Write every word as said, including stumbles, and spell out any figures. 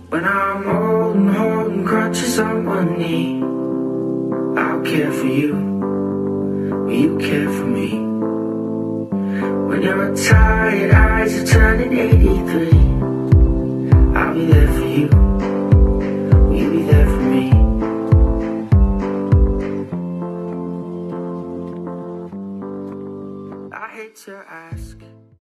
When I'm old and holding crutches on one knee, I'll care for you, will you care for me? When your tired eyes are turning eighty-three, I'll be there for you, will you be there for me? I hate to ask,